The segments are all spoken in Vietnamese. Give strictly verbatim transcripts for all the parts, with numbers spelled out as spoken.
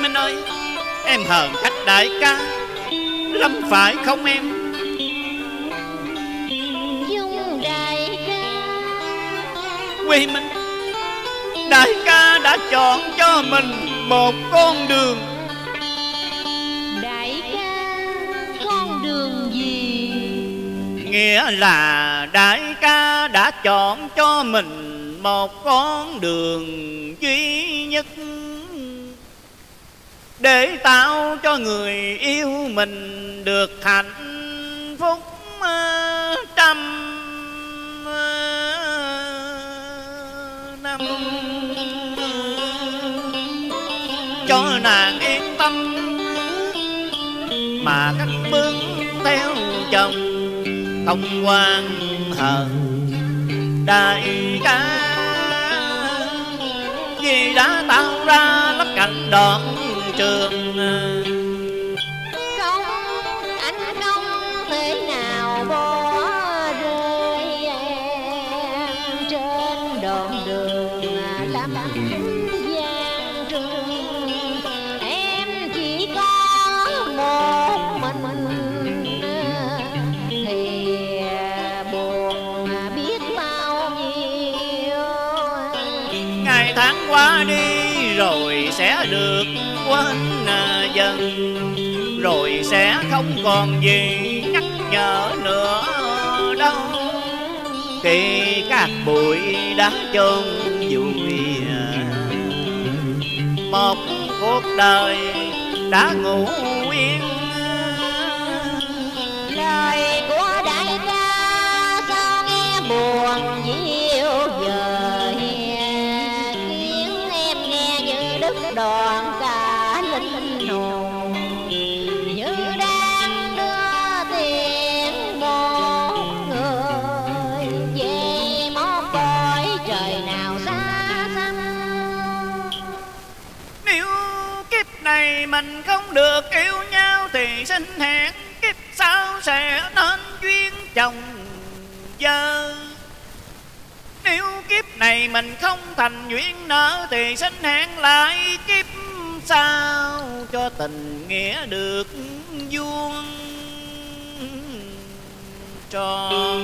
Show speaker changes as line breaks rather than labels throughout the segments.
Minh ơi, em hờn khách đại ca lắm phải không em?
Dung đại ca.
Quy Minh, đại ca đã chọn cho mình một con đường.
Đại ca, con đường gì?
Nghĩa là đại ca đã chọn cho mình một con đường duy nhất, để tạo cho người yêu mình được hạnh phúc trăm năm. Cho nàng yên tâm mà cắt bước theo chồng, không quan hờn đại ca, vì đã tạo ra lắp cạnh đoạn trường.
Không, anh không thể nào bỏ rơi em trên đoạn đường lắm gian trường. Em chỉ có một mình thì buồn biết bao nhiêu.
Ngày tháng qua đi rồi sẽ được quên dần, rồi sẽ không còn gì nhắc nhở nữa đâu. Khi các bụi đã chôn vùi một cuộc đời đã ngủ yên.
Lời của đại ca sao nghe buồn dịu dời, khiến em nghe như đứt đoạn cả linh hồn, như đang đưa tiền một người về một cõi trời nào xa xăm.
Nếu kiếp này mình không được yêu nhau thì xin hẹn kiếp sau sẽ nên duyên chồng vợ. Nếu kiếp này mình không thành duyên nợ thì xin hẹn lại kiếp sau cho tình nghĩa được vuông tròn.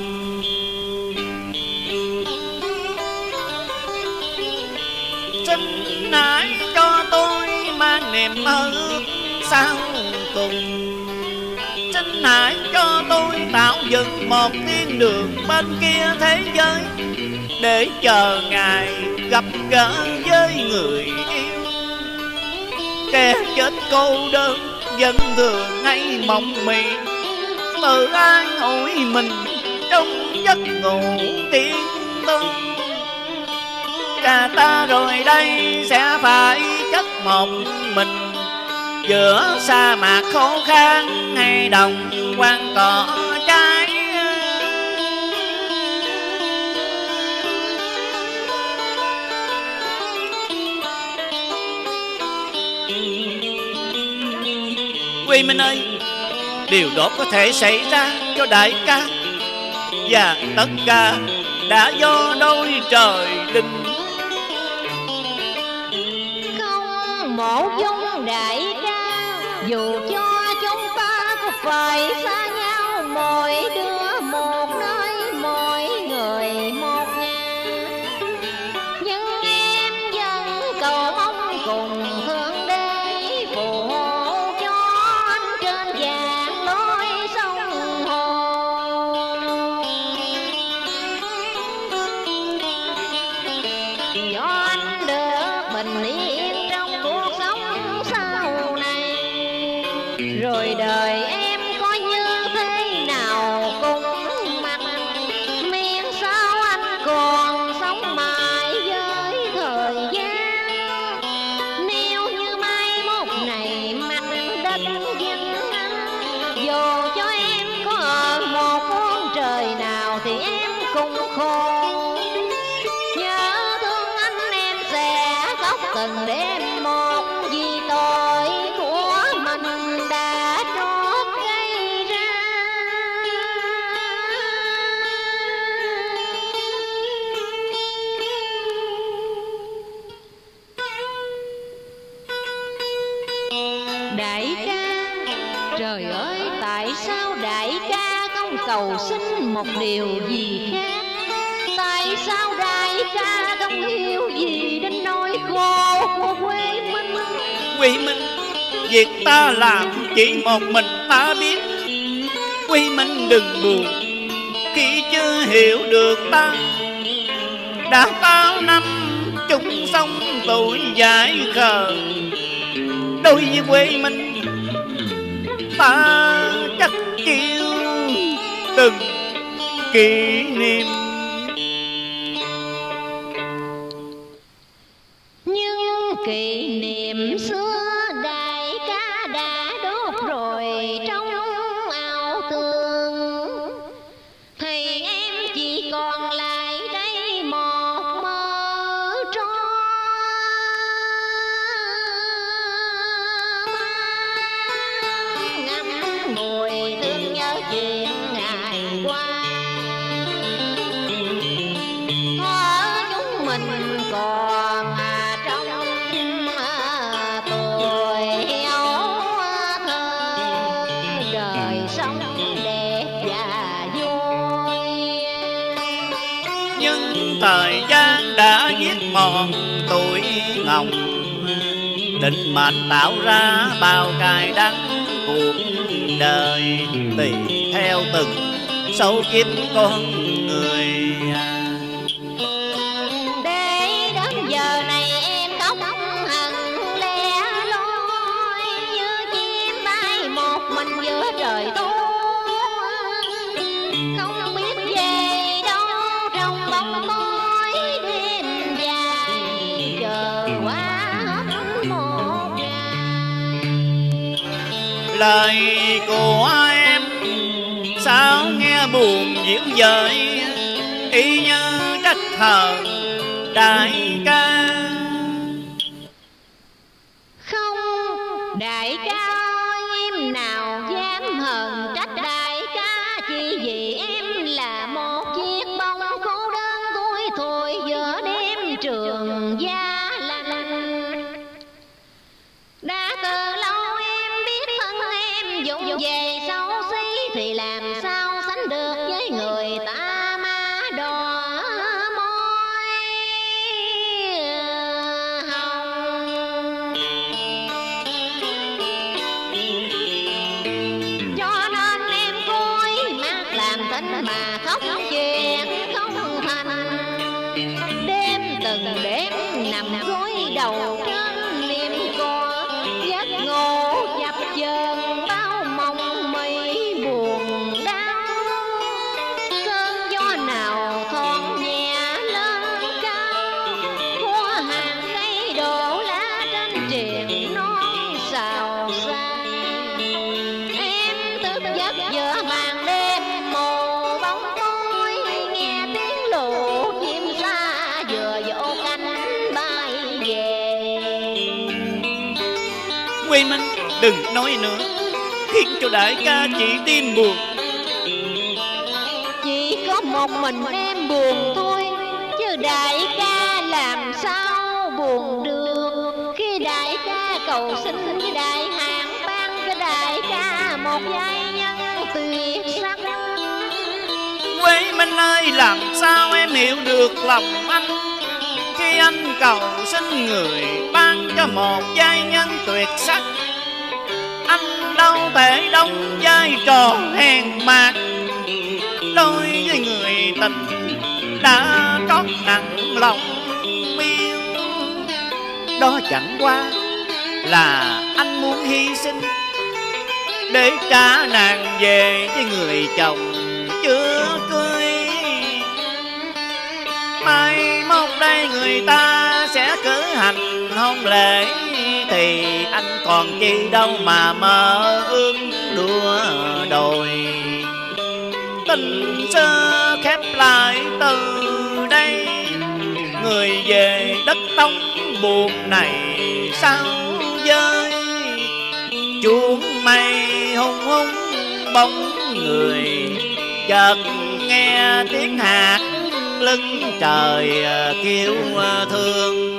Xin hãy cho tôi mang niềm mơ ước sau cùng. Xin hãy cho tôi tạo dựng một thiên đường bên kia thế giới, để chờ ngày gặp gỡ với người yêu. Kẻ chết cô đơn vẫn thường hay mộng mị, tự an ủi mình trong giấc ngủ tiên tư. Cả ta rồi đây sẽ phải chất một mình giữa sa mạc khô khan hay đồng quang cỏ trái. Quy Minh ơi, điều đó có thể xảy ra cho đại ca, và tất cả đã do đôi trời định.
Không một dung đại ca, dù cho chúng ta có phải xa nhau, mỗi đứa một nơi, mỗi người một nhà, nhưng em vẫn cầu mong cùng Thượng Đế phù hộ cho anh trên vạn lối sông hồ. Cho anh được bình yên trong cuộc sống sau này, rồi đời em có như thế nào cũng mặc, miễn sao anh còn sống mãi với thời gian. Nếu như mai mốt này mặt đất vinh anh, dù cho em có ở một phương trời nào thì em cũng khổ. Nhớ thương anh em sẽ khóc từng đêm một, vì tội của mình đã trót Đại ca, trời ơi, tại sao đại ca không cầu xin một điều gì khác? Tại sao đại ca không hiểu gì đến nỗi khổ của Huệ Minh?
Huệ Minh, việc ta làm chỉ một mình ta biết. Huệ Minh đừng buồn khi chưa hiểu được ta. Đã bao năm chung sống tuổi dại khờ, đối với Huệ Minh ta chắc chịu từng kỷ niệm.
Nhưng kỷ niệm xưa đại ca đã đốt rồi trong ảo tưởng, thì em chỉ còn lại đây một mơ trôi ngắm ngồi thương nhớ chuyện ngày qua. Thở chúng mình còn trong tuổi ấu thơ, đời sống đẹp và vui.
Nhưng thời gian đã giết mòn tuổi ngọc, định mệnh tạo ra bao cay đắng cuộc đời, tùy theo từng số kiếp con người.
Để đến giờ này em khóc hằn lẻ loi, như chim bay một mình giữa trời tối, không biết về đâu trong bóng tối đêm dài, chờ qua hết một ngày.
Lời của em sao nghe buồn dữ dội, y như trách hờn đại ca.
Không, đại ca ơi, em nào dám hờn trách đại ca, chỉ vì em là một chiếc bông cô đơn tuổi thôi giữa đêm trường Gia Lạnh. Đã từ lâu em biết thân em dụng về xấu xí, thì làm sao sánh được với người ta má đỏ môi hồng. Cho nên em cúi mắt làm thinh mà khóc chuyện không thành, đêm từng đêm nằm gối đầu trên niềm có, giấc ngủ chập chờn bao mộng mây buồn đau. Cơn gió nào thoảng nhẹ lên cao, hoa hàng cây đổ lá trên triền non xào xạc. Em thức giấc giữa màn đêm mù bóng tối, nghe tiếng lũ chim xa vừa vỗ cánh bay về.
Huệ Minh đừng nói nữa, khiến cho đại ca chỉ tim buồn.
Chỉ có một mình em buồn thôi, chứ đại ca làm sao buồn được, khi đại ca cầu xin với đại hạn ban cho đại ca một giai nhân tuyệt sắc.
Huệ Minh ơi, làm sao em hiểu được lòng anh, khi anh cầu xin người ban cho một giai nhân tuyệt sắc. Anh đâu thể đóng vai trò hèn mạt đối với người tình đã trót nặng lòng yêu. Đó chẳng qua là anh muốn hy sinh để trả nàng về với người chồng chưa cưới. Mai mốt đây người ta sẽ cử hành hôn lễ, thì anh còn chi đâu mà mơ ước đua đòi. Tình xưa khép lại từ đây, người về đất Tống buồn này sao vơi. Chuông mây hung hung bóng người, chợt nghe tiếng hát lưng trời kêu thương.